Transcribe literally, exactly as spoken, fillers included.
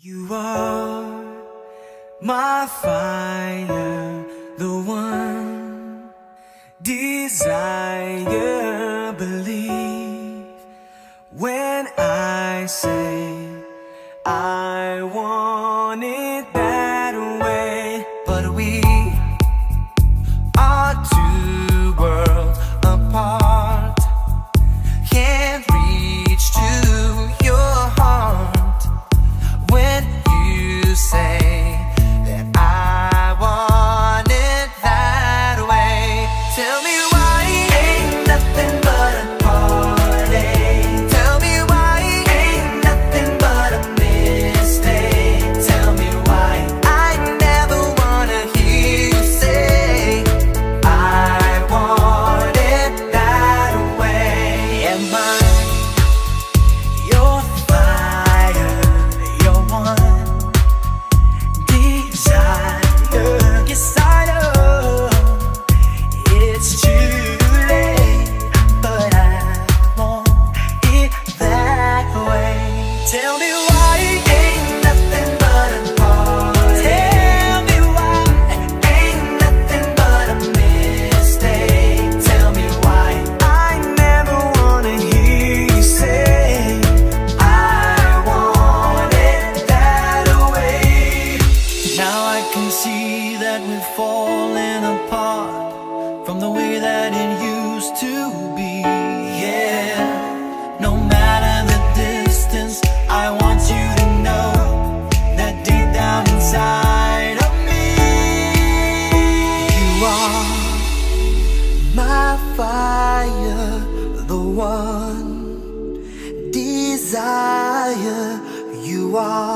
You are my fire, the one desire, believe when I say I want it that way. But we are two worlds apart, can't reach to your heart when you say that I want it that way. Tell me why ain't nothing but a heartache. Tell me why ain't nothing but a mistake. Tell me why I never wanna hear you say I want it that way. Am I your fire, your one desire? Yes, I know it's too late, but I want it that way. Tell me why ain't nothing but a heartache. Tell me why ain't nothing but a mistake. Tell me why I never wanna hear you say I want it that way. Now I can see that we've fallen apart from the way that it used to be. Yeah, no matter the distance, I want you to know that deep down inside of me, you are my fire, the one desire. You are